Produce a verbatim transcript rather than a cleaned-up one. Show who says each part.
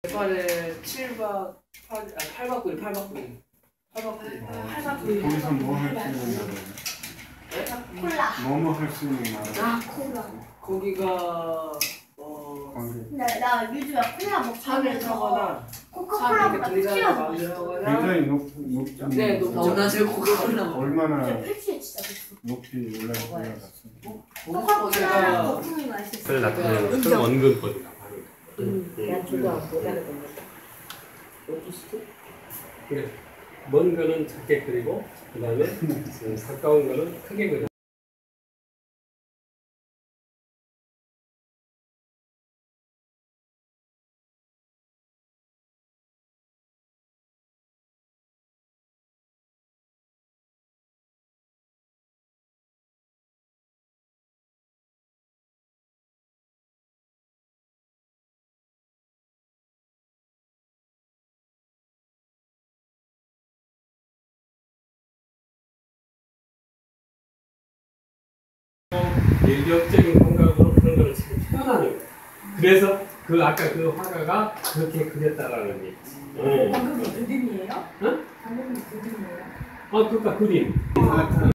Speaker 1: 네팔에 칠 박 팔, 아, 팔 박 구 일, 팔 박 구 일. 팔 박 구 일.
Speaker 2: 팔 박 구 일.
Speaker 3: 거기서 뭐 할 수 있는 나라예요?
Speaker 1: 네?
Speaker 2: 콜라.
Speaker 3: 뭐뭐 할 수 있는 나라?
Speaker 2: 아, 콜라.
Speaker 1: 거기가 어
Speaker 3: 관계.
Speaker 2: 나, 나 요즘에 콜라 먹고
Speaker 1: 산을 타거나
Speaker 2: 코카콜라보다
Speaker 1: 산을
Speaker 2: 푸시가
Speaker 1: 이렇게
Speaker 2: 맛있어.
Speaker 3: 굉장히 높, 높지.
Speaker 1: 네, 높죠.
Speaker 4: 어, 나 제일 코카콜라
Speaker 3: 얼마나
Speaker 2: 푸시 진짜 맛있어.
Speaker 3: 높이 올라 올라갔어?
Speaker 2: 코카콜라랑
Speaker 1: 거기가
Speaker 2: 거품이 맛있어.
Speaker 5: 그걸 나타내는 큰 원근법이다.
Speaker 4: 응, 난 저도 안 보다는 겁니다. 로지스트?
Speaker 5: 그래. 먼 거는 작게 그리고 그 다음에 가까운 거는 크게 그려. 일격적인 감각으로 그런 걸 지금 표현하는 거예요. 그래서 그 아까 그 화가가 그렇게 그렸다라는 게 있지. 응.
Speaker 2: 방금 그림이에요?
Speaker 5: 응?
Speaker 2: 방금 그림이에요?
Speaker 5: 아, 그러니까 그림.